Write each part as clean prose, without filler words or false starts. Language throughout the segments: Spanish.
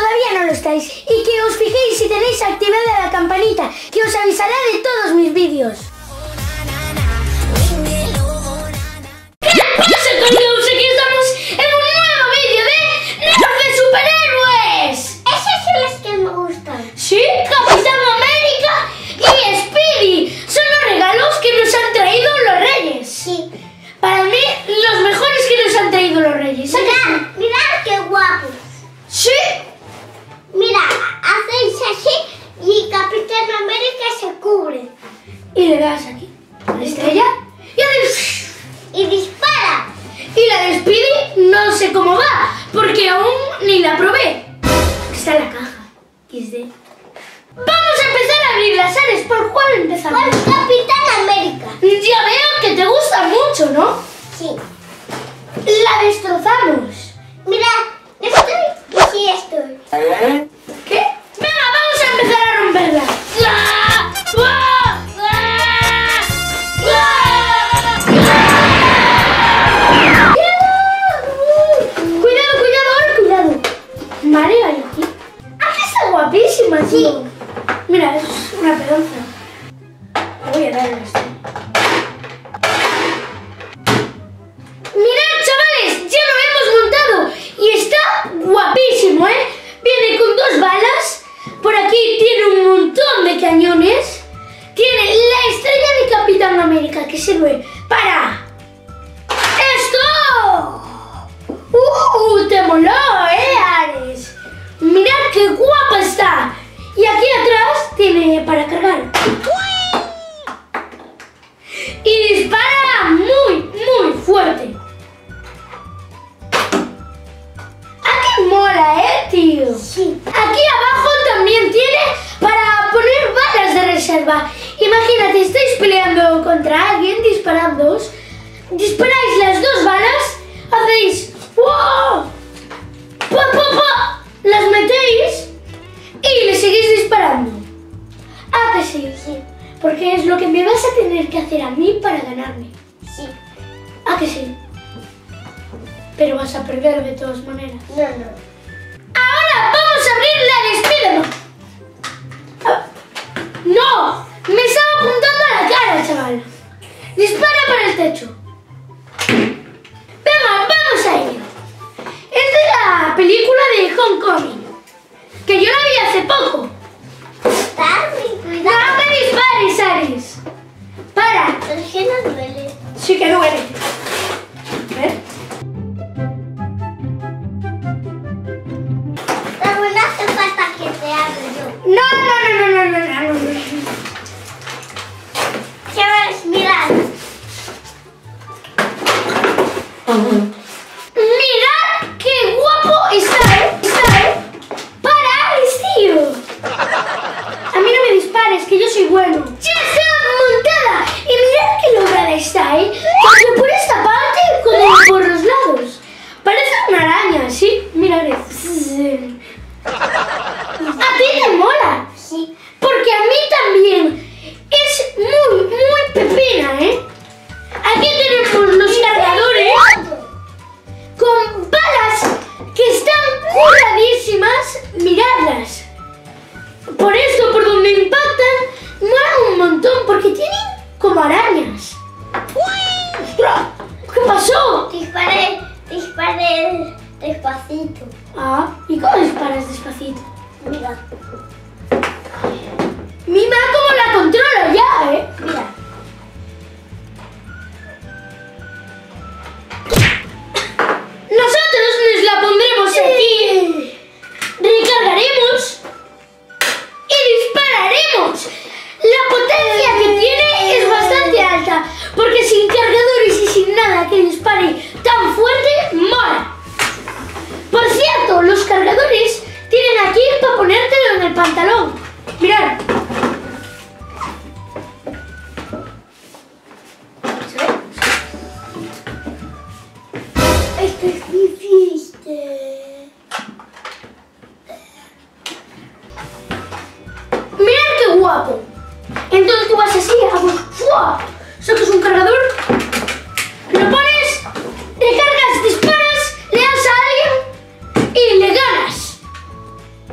todavía no lo estáis y que os fijéis si tenéis activada la campanita, que os avisará de todos mis vídeos. ¿Qué pasa, Carlos? Aquí estamos en un nuevo vídeo de Nerf de superhéroes. Esas son las que me gustan. Sí, Capitán América y Speedy son los regalos que nos han traído los Reyes. Sí. Para mí, los mejores que nos han traído los Reyes. Mirad, mirad qué guapos. Sí. Mira, hacéis así y Capitán América se cubre. Y le das aquí a la estrella y haces... Y dispara. Y la de Speedy no sé cómo va, porque aún ni la probé. Está en la caja. XD. Vamos a empezar a abrir las áreas. ¿Por cuál empezamos? Con Capitán América. Ya veo que te gusta mucho, ¿no? Sí. La destrozamos. Mirad, estoy y sí estoy. ¿Qué? Venga, vamos a empezar a romperla. ¡Ah! ¡Ah! ¡Ah! ¡Ah! Cuidado, cuidado, ahora cuidado. María, aquí. Aquí está guapísima, tío. Sí. Mira, es una pedonza. Le voy a dar el esto. Mirad, chavales, ya lo hemos montado. Y está guapísimo, ¿eh? Viene con 2 balas. Por aquí tiene un montón de cañones. Tiene la estrella de Capitán América que sirve para... ¡Esto! ¡Te moló, Ares! Mirad qué guapa está. Y aquí atrás tiene para cargar. Y dispara muy, muy fuerte. Aquí mola, tío. Sí. Aquí abajo también tiene para poner balas de reserva. Imagínate, estáis peleando contra alguien, disparándoos. Disparáis las 2 balas, hacéis ¡wow! ¡Pa, pa, pa! Las metéis y le seguís disparando. ¿Ah, que sí? Sí. Porque es lo que me vas a tener que hacer a mí para ganarme. Sí. ¿Ah, que sí? Pero vas a perder de todas maneras. No, no. Ahora vamos a abrir la de Spiderman. Ah, ¡no! Me estaba apuntando a la cara, chaval. Dispara para el techo. Venga, vamos a ello. Es de la película de Homecoming, que yo la vi hace poco. Darwin, ¡No cuidado. me dispares, Ares! ¡Para! Pero es que no duele. Sí que duele. ¿Ves? Darwin, no hace falta que te hable yo. No, no, no, no, no, no, no, no. Chavales, mirad. ¡Mirad qué guapo está, está, ¡para, Ares, tío! A mí no me dispares, que yo soy bueno. ¡Ya está montada! Y mirad qué lograda está, tanto por esta parte como por los lados. Parece una araña, ¿sí? Mira, a ti te mola. Sí. Porque a mí también. Es muy, muy pepina, ¿eh? Aquí tenemos los cargadores con balas que están curadísimas. Miradlas. Por esto, por donde impactan, molan un montón porque tienen como arañas. ¡Ostras! ¿Qué pasó? Disparé despacito. Ah, ¿y cómo disparas despacito? Mira, Mira cómo la controlo ya, ¿eh? mira. Nosotros nos la pondremos aquí, recargaremos y dispararemos. La potencia que tiene es bastante alta, porque sin cargadores y sin nada que dispare tan fuerte, mola. Por cierto, los cargadores tienen aquí para ponértelo en el pantalón. Mirad. ¿Se ve? Esto es difícil. Mirad qué guapo. Entonces tú vas así, ¡fua! Sacas un cargador, lo pones, recargas, disparas, le das a alguien y le ganas.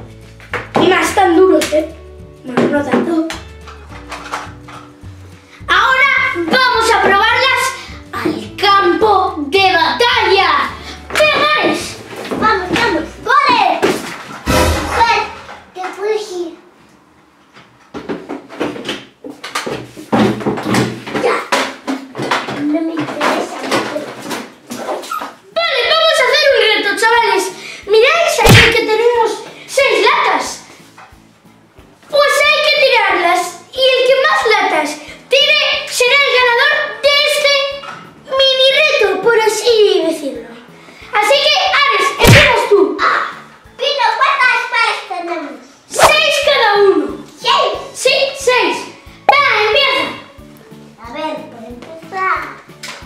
decirlo. Así que, Ares, empiezas tú. Pino, ¿cuántas balas tenemos? 6 cada uno. 6. Sí, 6. Va, empieza. A ver, por empezar.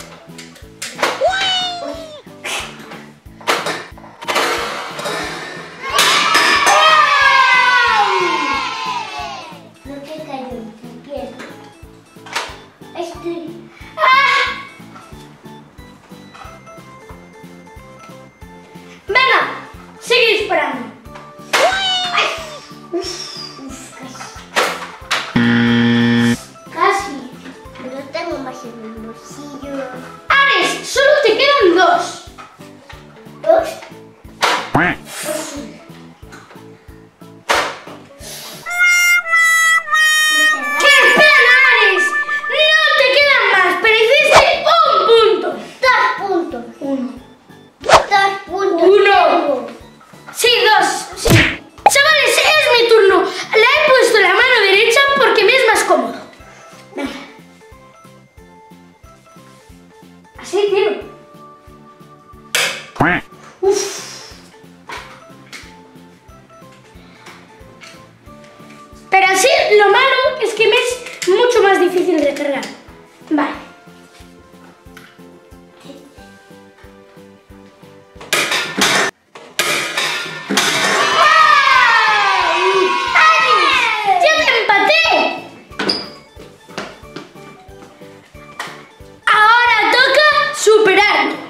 Lo que cayó en tu pierna. Venga, sigue disparando. Casi. Pero tengo más en el bolsillo. Ares, solo te quedan 2. ¿Dos? ¡Qué pena, Ares! No te quedan más, pero hiciste 1 punto. 2 puntos. 1. 2 puntos. 1. tengo. Sí, 2. Sí. Chavales, es mi turno. Le he puesto la mano derecha porque me es más cómodo. Venga. Así tiro. Uf. Pero así lo malo es que me es mucho más difícil de cargar. Vale. ¡Ay! ¡Ya te empaté! Ahora toca superarlo.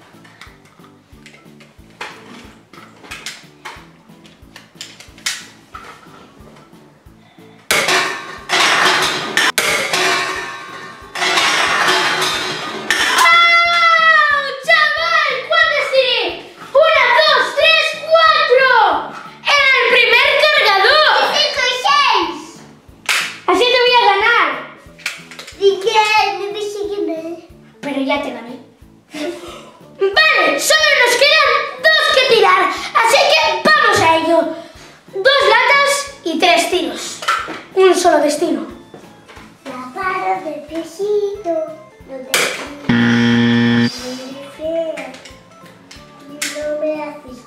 Pero ya te gané. Vale, solo nos quedan 2 que tirar, así que vamos a ello. 2 latas y 3 tiros. Un solo destino. La barra del piecito. No te muy fea. No me haces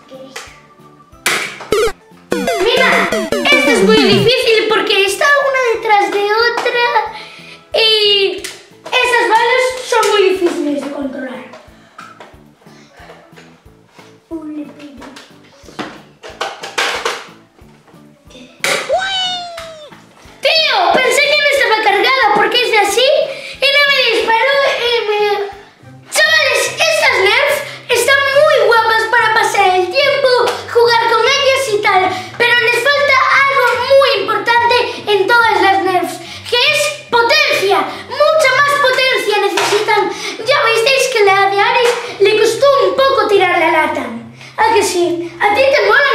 que. Mira, esto es muy difícil porque está una detrás de otra y esas balas son muy difíciles de controlar. Tío, pensé que no estaba cargada porque es de así y no me disparó y me... Chavales, estas Nerf están muy guapas para pasar el tiempo, jugar con ellas y tal, pero les falta algo muy importante en todas las Nerfs, que es potencia. Mucha más potencia necesitan. Ya visteis que la de Ares le costó un poco tirar la lata. ¿A que sí? ¿A ti te mola?